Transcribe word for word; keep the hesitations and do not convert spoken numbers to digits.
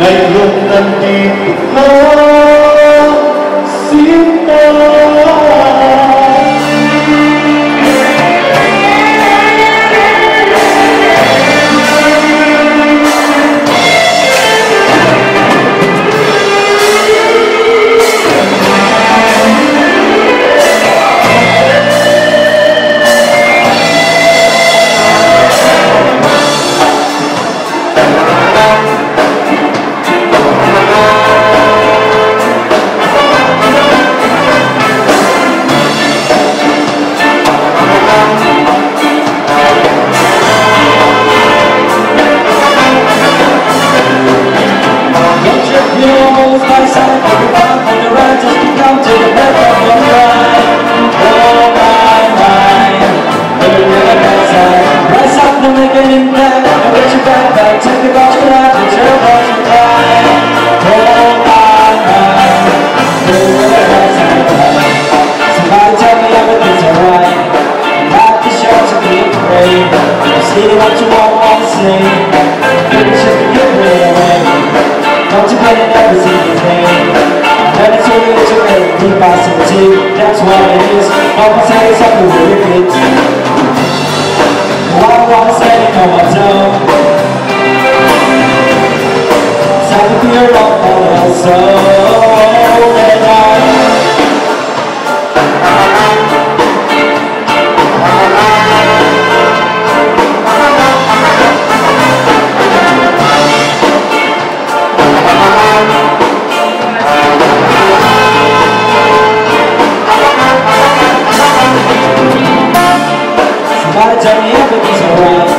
lum nandito sinta. Say what you want, want to say. Maybe just to get rid of it. Don't you get it every single day. Never told you that you're ready to be by some tea. That's what it is. Almost say something with it. What I want to say, no I don't. Time to be around all else, so and I Somebody tell me everything's alright.